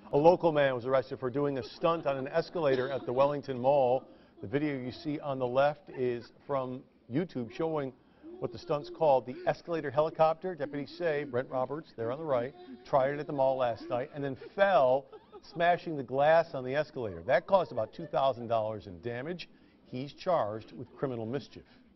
A local man was arrested for doing a stunt on an escalator at the Wellington Mall. The video you see on the left is from YouTube showing what the stunt's called the escalator helicopter. Deputies say Brent Roberts, there on the right, tried it at the mall last night and then fell, smashing the glass on the escalator. That caused about $2,000 in damage. He's charged with criminal mischief.